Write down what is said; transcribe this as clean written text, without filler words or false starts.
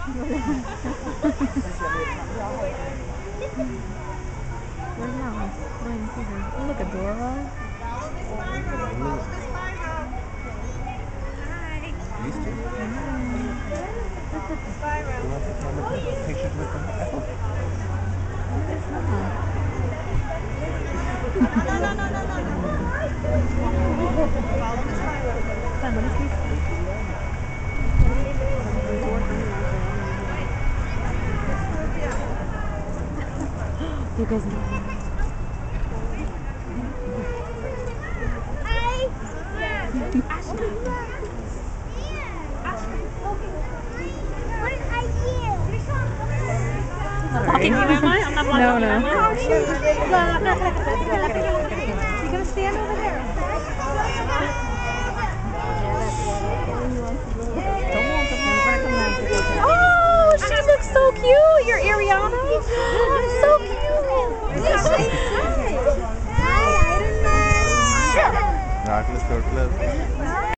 Where's Alice? I didn't see her. Oh, look, Adora. These two? You want to take pictures with them? You guys know. Blocking you, am I? I'm not blocking No, you, no. am I? You gonna stand over there? Oh, she looks so cute. You're Ariana. So cute. No, I can just go to